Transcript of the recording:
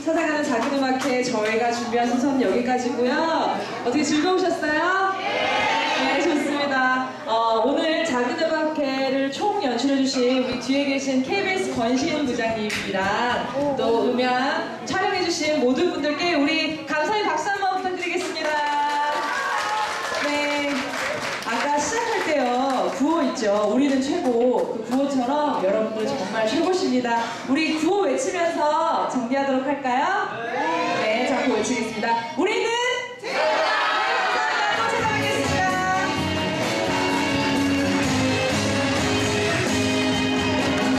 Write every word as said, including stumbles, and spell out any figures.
찾아가는 작은음악회 저희가 준비한 순서는 여기까지고요. 어떻게 즐거우셨어요? 네, 좋습니다. 어, 오늘 작은음악회를 총 연출해주신 우리 뒤에 계신 케이비에스 권신 부장님이랑 또 음향 촬영해주신 모든 분들께 우리 감사의 박수 한번 부탁드리겠습니다. 네, 아까 시작할 때요 구호 있죠. 우리는 최고. 그 구호처럼 여러분들 정말 최고십니다. 우리 구호 외치면서 정리하도록 할까요? 네, 자, 구호 외치겠습니다. 우리